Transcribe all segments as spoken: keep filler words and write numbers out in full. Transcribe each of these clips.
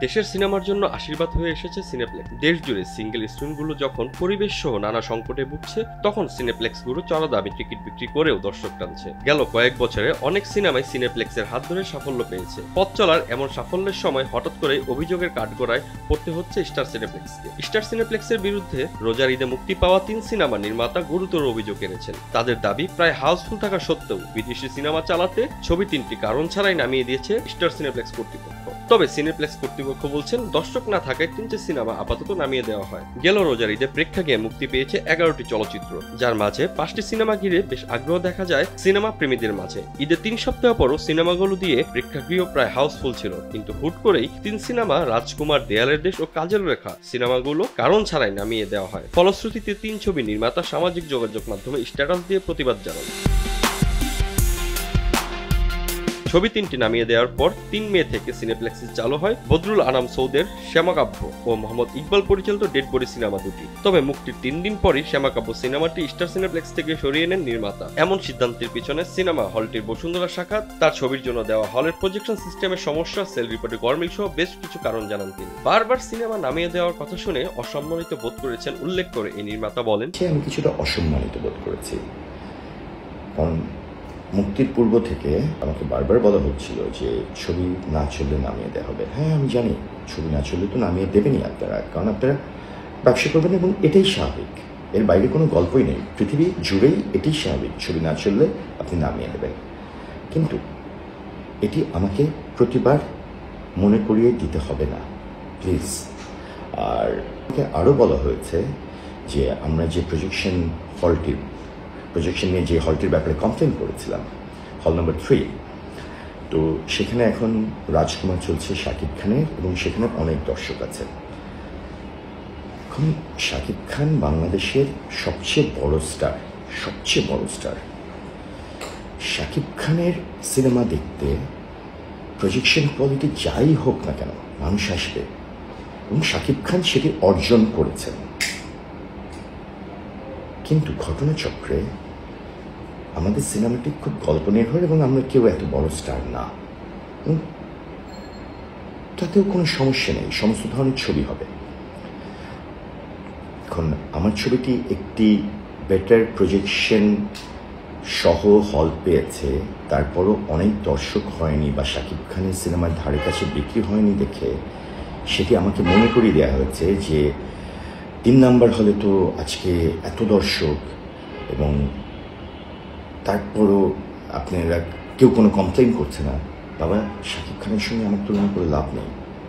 দেশের সিনেমার জন্য আশীর্বাদ হয়ে এসেছে সিনেপ্লেক্স। দেশ জুড়ে সিঙ্গেল স্ক্রিনগুলো যখন পরিবেশ সহ নানা সংকটে ভুগছে, তখন সিনেপ্লেক্সগুলো চড়া দামে টিকিট বিক্রি করেও দর্শক টানছে। গেল কয়েক বছরে অনেক সিনেমায় সিনেপ্লেক্সের হাত ধরে সাফল্য পেয়েছে। পথ চলার এমন সাফল্যের সময় হঠাৎ করে অভিযোগের কাঠগড়ায় পড়তে হচ্ছে স্টার সিনেপ্লেক্সকে। স্টার সিনেপ্লেক্সের বিরুদ্ধে রোজার ঈদে মুক্তি পাওয়া তিন সিনেমা নির্মাতা গুরুতর অভিযোগ এনেছেন। তাদের দাবি, প্রায় হাউসফুল থাকা সত্ত্বেও বিদেশি সিনেমা চালাতে ছবি তিনটি কারণ ছাড়াই নামিয়ে দিয়েছে স্টার সিনেপ্লেক্স কর্তৃপক্ষ। তবে সিনেপ্লেক্স কর্তৃপক্ষ বলছেন, দর্শক না থাকায় তিনটি সিনেমা আপাতত নামিয়ে দেওয়া হয়। গেল রোজার ঈদে প্রেক্ষাগৃহে মুক্তি পেয়েছে এগারোটি চলচ্চিত্র, যার মাঝে পাঁচটি সিনেমা ঘিরে বেশ আগ্রহ দেখা যায় সিনেমা প্রেমীদের মাঝে। ঈদের তিন সপ্তাহ পরও সিনেমাগুলো দিয়ে প্রেক্ষাগৃহ প্রায় হাউসফুল ছিল, কিন্তু হুট করেই তিন সিনেমা রাজকুমার, দেয়ালের দেশ ও কাজের রেখা সিনেমাগুলো কারণ ছাড়াই নামিয়ে দেওয়া হয়। ফলশ্রুতিতে তিন ছবি নির্মাতা সামাজিক যোগাযোগ মাধ্যমে স্ট্যাটাস দিয়ে প্রতিবাদ জানান। ছবি তিনটি নামিয়ে দেওয়ার পর তিন মে থেকে সিনেপ্লেক্সে চালু হয় বদরুল আনাম সৌদের শ্যামাকাব্য ও মোহাম্মদ ইকবাল পরিচালিত ডেড বডি সিনেমা দুটি। তবে মুক্তির তিন দিন পরই শ্যামাকাব্য সিনেমাটি স্টার সিনেপ্লেক্স থেকে সরিয়ে নেন নির্মাতা। এমন সিদ্ধান্তের পিছনে সিনেমা হলটির বসুন্ধরা শাখা, তার ছবির জন্য দেওয়া হলের প্রজেকশন সিস্টেমের সমস্যা, সেল রিপোর্টে গরমিল সহ বেশ কিছু কারণ জানান তিনি। বারবার সিনেমা নামিয়ে দেওয়ার কথা শুনে অসম্মানিত বোধ করেছেন উল্লেখ করে এই নির্মাতা বলেন, আমি কিছুটা অসম্মানিত বোধ করেছি, কারণ মুক্তির পূর্ব থেকে আমাকে বারবার বলা হচ্ছিল যে ছবি না চললে নামিয়ে দেওয়া হবে। হ্যাঁ, আমি জানি ছবি না চললে তো নামিয়ে দেবেনই আপনারা, কারণ আপনারা ব্যবসা করবেন এবং এটাই স্বাভাবিক, এর বাইরে কোনো গল্পই নেই। পৃথিবী জুড়েই এটাই স্বাভাবিক, ছবি না চললে আপনি নামিয়ে দেবেন। কিন্তু এটি আমাকে প্রতিবার মনে করিয়ে দিতে হবে না, প্লিজ। আর আরও বলা হয়েছে যে আমরা যে প্রজেকশন হলটির প্রজেকশন নিয়ে যে হলটির ব্যাপারে কমপ্লেন করেছিলাম, হল নাম্বার থ্রি, তো সেখানে এখন রাজকুমার চলছে শাকিব খানের এবং সেখানে অনেক দর্শক আছে। এখন শাকিব খান বাংলাদেশের সবচেয়ে বড় স্টার, সবচেয়ে বড় স্টার। শাকিব খানের সিনেমা দেখতে প্রজেকশন কোয়ালিটি যাই হোক না কেন মানুষ আসবে, এবং শাকিব খান সেটি অর্জন করেছেন। কিন্তু ঘটনাচক্রে আমাদের সিনেমাটি খুব গল্প নির্ভর এবং আমরা কেউ এত বড় স্টার না, তাতেও কোনো সমস্যা নেই, সমস্ত ধরনের ছবি হবে। এখন আমার ছবিটি একটি বেটার প্রজেকশন সহ হল পেয়েছে, তারপরও অনেক দর্শক হয়নি বা শাকিব খানের সিনেমার ধারে কাছে বিক্রি হয়নি দেখে সেটি আমাকে মনে করিয়ে দেওয়া হয়েছে যে তিন নাম্বার হলে তো আজকে এত দর্শক, এবং তারপরও আপনারা কেউ কোনো কমপ্লেন করছে না। বাবা, শাকিব খানের সঙ্গে আমার তুলনা করে লাভ নেই।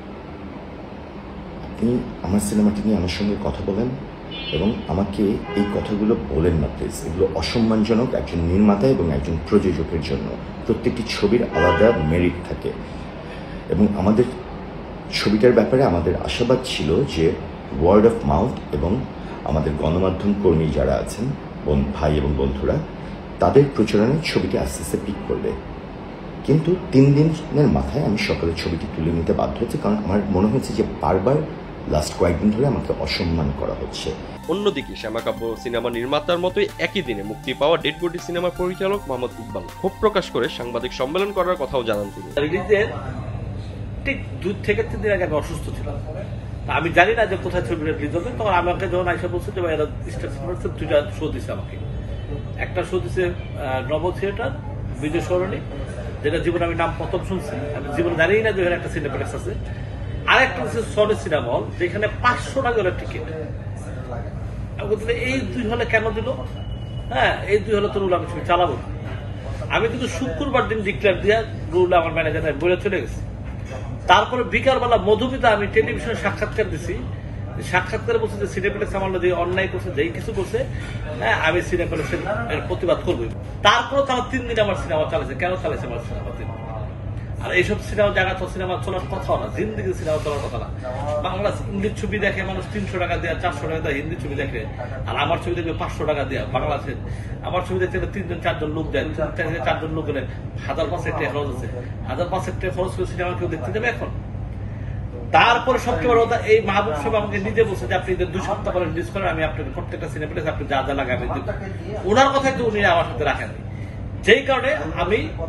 আপনি আমার সিনেমাটি নিয়ে আমার সঙ্গে কথা বলেন এবং আমাকে এই কথাগুলো বলেন না প্লিজ। এগুলো অসম্মানজনক একজন নির্মাতা এবং একজন প্রযোজকের জন্য। প্রত্যেকটি ছবির আলাদা মেরিট থাকে, এবং আমাদের ছবিটার ব্যাপারে আমাদের আশাবাদ ছিল যে ওয়ার্ড অফ মাউথ এবং আমাদের গণমাধ্যম কর্মী যারা আছেন, বোন ভাই এবং বন্ধুরা, তাদের প্রচারণায় ছবিটি আস্তে আস্তে পিক করবে। কিন্তু তিন দিনের মাথায় আমি সকালে ছবিটি তুলে নিতে বাধ্য হচ্ছে, কারণ আমার মনে হচ্ছে যে বারবার লাস্ট কয়েকদিন ধরে আমাকে অসম্মান করা হচ্ছে। অন্যদিকে শ্যামাকাব্য সিনেমা নির্মাতার মতোই একই দিনে মুক্তি পাওয়া ডেড বডি সিনেমার পরিচালক মোহাম্মদ ইকবাল ক্ষোভ প্রকাশ করে সাংবাদিক সম্মেলন করার কথাও জানান তিনি। রিলিজের ঠিক দুই থেকে তিন দিন আগে আমি অসুস্থ ছিলাম, আমি জানি না যে কোথায় ছবিটা রিলিজ হবে। তখন আমাকে যখন আইসা বলছে যে এরা দুইটা শো দিচ্ছে আমাকে, একটা শো দিচ্ছে নব থিয়েটার বিজয় সরণি, যেটা জীবনে আমি নাম প্রথম শুনছি, আমি জীবনে জানি না যে এখানে একটা সিনেপ্লেক্স আছে। আর একটা হচ্ছে সনি সিনেমা হল, যেখানে পাঁচশো টাকা হলে টিকিট। আমি বলতে এই দুই হলে কেন দিল? হ্যাঁ, এই দুই হলে তো রুল আমি ছবি চালাবো না। আমি কিন্তু শুক্রবার দিন ডিক্লেয়ার দিয়ে রুল আমার ম্যানেজার বলে চলে গেছি। তারপরে বিকালবেলা মধুমিতা আমি টেলিভিশনে সাক্ষাৎকার দিছি, সাক্ষাৎকারে বলছে যে সিনেপ্লেক্স আমার যে অন্যায় করছে, যেই কিছু করছে, হ্যাঁ আমি সিনেপ্লেক্সের প্রতিবাদ করবো। তারপরে তারা তিন দিন আমার সিনেমা চালাইছে। কেন চালাইছে আমার সিনেমা তিন? আর এইসব সিনেমা জায়গা তো সিনেমা চলার কথাও না, জিন্দিগি সিনেমা চলার কথা না। বাংলা ইংলিশ ছবি দেখে মানুষ তিনশো টাকা দেওয়া, চারশো টাকা দেওয়া, হিন্দি ছবি দেখে, আর আমার ছবি দেখবে পাঁচশো টাকা দেওয়া। বাংলাদেশে আমার ছবি দেখতে তিনজন চারজন লোক দেয়, চারজন লোক গেলে হাজার পাঁচেক টাকা খরচ আছে। হাজার পাঁচেক টাকা খরচ করে সিনেমা কেউ দেখতে দেবে এখন? তারপরে সবচেয়ে বড় কথা, এই মাহবুব সাহেব আমাকে নিজে বলছে যে আপনি দুই সপ্তাহ পরে রিলিজ করেন, আমি আপনাকে প্রত্যেকটা সিনেপ্লেক্স আপনি যা যা লাগাবেন। ওনার কথাই তো উনি আমার সাথে রাখেন, যেই কারণে আমি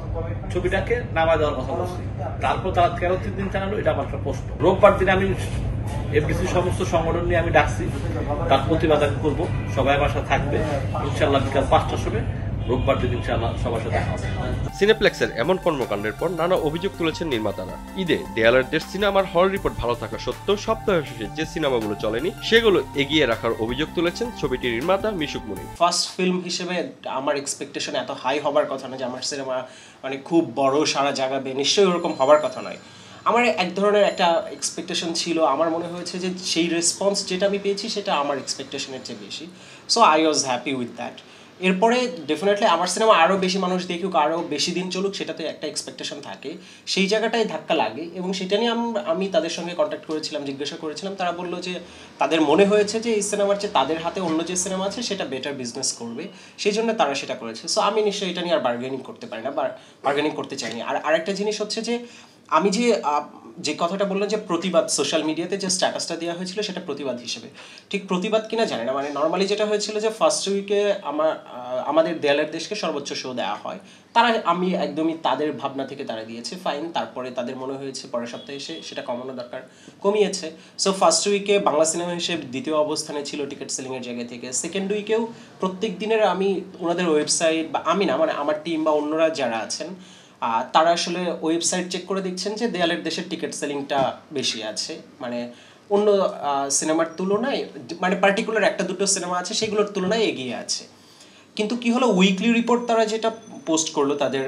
ছবিটাকে নামা দেওয়ার কথা বলছি। তারপর তারা তেরো তিন দিন চালালো, এটা আমার একটা প্রশ্ন। রোববার দিনে আমি এফডিসির সমস্ত সংগঠন নিয়ে আমি ডাকছি, তার প্রতিবাদ আমি করবো, সবাই আমার সাথে থাকবে ইনশাল্লাহ বিকাল পাঁচটার সময় রোববার দিন ইনশাল্লাহ সবার সাথে দেখা হবে। সিনেপ্লেক্সের এমন কর্মকাণ্ডের পর নানা অভিযোগ তুলেছেন নির্মাতারা। ঈদে দেয়ালের দেশ সিনেমার হল রিপোর্ট ভালো থাকা সত্ত্বেও সপ্তাহ শেষে যে সিনেমাগুলো চলেনি সেগুলো এগিয়ে রাখার অভিযোগ তুলেছেন ছবিটির নির্মাতা মিশুক মুনির। ফার্স্ট ফিল্ম হিসেবে আমার এক্সপেকটেশন এত হাই হবার কথা না যে আমার সিনেমা মানে খুব বড় সারা জাগাবে, নিশ্চয়ই ওরকম হবার কথা নয়। আমার এক ধরনের একটা এক্সপেকটেশন ছিল, আমার মনে হয়েছে যে সেই রেসপন্স যেটা আমি পেয়েছি সেটা আমার এক্সপেকটেশনের চেয়ে বেশি, so I was happy with that. এরপরে ডেফিনেটলি আমার সিনেমা আরও বেশি মানুষ দেখুক, আরও বেশি দিন চলুক, সেটাতে একটা এক্সপেকটেশন থাকে, সেই জায়গাটায় ধাক্কা লাগে। এবং সেটা নিয়ে আমি তাদের সঙ্গে কন্ট্যাক্ট করেছিলাম, জিজ্ঞাসা করেছিলাম, তারা বললো যে তাদের মনে হয়েছে যে এই সিনেমার চেয়ে তাদের হাতে অন্য যে সিনেমা আছে সেটা বেটার বিজনেস করবে, সেই জন্য তারা সেটা করেছে। সো আমি নিশ্চয়ই এটা নিয়ে আর বার্গেনিং করতে পারি না বা বার্গেনিং করতে চাইনি। আর আরেকটা জিনিস হচ্ছে যে আমি যে যে কথাটা বললাম যে প্রতিবাদ, সোশ্যাল মিডিয়াতে যে স্ট্যাটাসটা দেওয়া হয়েছিল সেটা প্রতিবাদ হিসেবে, ঠিক প্রতিবাদ কিনা জানি না, মানে নর্মালি যেটা হয়েছিল যে ফার্স্ট উইকে আমার আমাদের দেয়ালের দেশকে সর্বোচ্চ শো দেওয়া হয়, তারা আমি একদমই তাদের ভাবনা থেকে তারা দিয়েছে, ফাইন। তারপরে তাদের মনে হয়েছে পরের সপ্তাহে এসে সেটা কমানো দরকার, কমিয়েছে। সো ফার্স্ট উইকে বাংলা সিনেমা হিসেবে দ্বিতীয় অবস্থানে ছিল টিকিট সেলিংয়ের জায়গা থেকে। সেকেন্ড উইকেও প্রত্যেক দিনের আমি ওনাদের ওয়েবসাইট বা আমি না মানে আমার টিম বা অন্যরা যারা আছেন তারা আসলে ওয়েবসাইট চেক করে দেখছেন যে দেয়ালের দেশের টিকিট সেলিংটা বেশি আছে, মানে অন্য সিনেমার তুলনায়, মানে পার্টিকুলার একটা দুটো সিনেমা আছে সেগুলোর তুলনায় এগিয়ে আছে। কিন্তু কি হলো, উইকলি রিপোর্ট তারা যেটা পোস্ট করলো তাদের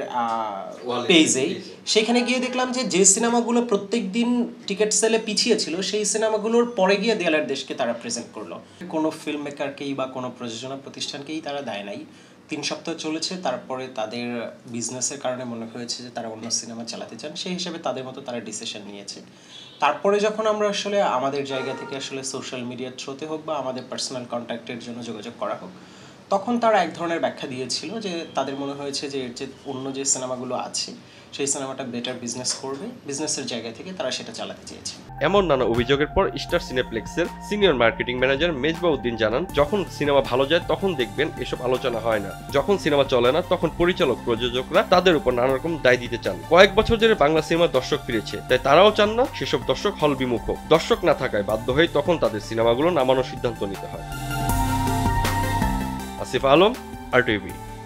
পেজে, সেখানে গিয়ে দেখলাম যে যে সিনেমাগুলো প্রত্যেক দিন টিকিট সেলে পিছিয়ে ছিল সেই সিনেমাগুলোর পরে গিয়ে দেয়ালের দেশকে তারা প্রেজেন্ট করলো। কোনো ফিল্ম মেকারকেই বা কোনো প্রযোজনা প্রতিষ্ঠানকেই তারা দেয় নাই। তিন সপ্তাহ চলেছে, তারপরে তাদের বিজনেসের কারণে মনে হয়েছে যে তারা অন্য সিনেমা চালাতে চান, সেই হিসেবে তাদের মতো তারা ডিসিশন নিয়েছে। তারপরে যখন আমরা আসলে আমাদের জায়গা থেকে আসলে সোশ্যাল মিডিয়ার থ্রুতে হোক বা আমাদের পার্সোনাল কন্ট্যাক্টের জন্য যোগাযোগ করা হোক, তখন তারা এক ধরনের ব্যাখ্যা দিয়েছিল যে তাদের মনে হয়েছে যে এর যে অন্য যে সিনেমাগুলো আছে সেই সিনেমাটা বেটার বিজনেস করবে, বিজনেসের জায়গা থেকে তারা সেটা চালাতে চেয়েছে। এমন নানা অভিযোগের পর স্টার সিনেপ্লেক্সের senior marketing manager Mezba Uddin জানান, যখন সিনেমা ভালো যায় তখন দেখবেন এসব আলোচনা হয় না, যখন সিনেমা চলে না তখন পরিচালক প্রযোজকরা তাদের উপর নানা রকম দায় দিতে চান। কয়েক বছর ধরে বাংলা সিনেমার দর্শক ফিরেছে, তাই তারাও চান না সেসব দর্শক হল বিমুখ হোক। দর্শক না থাকায় বাধ্য হয়ে তখন তাদের সিনেমাগুলো নামানোর সিদ্ধান্ত নিতে হয়। Asif Alam, R TV.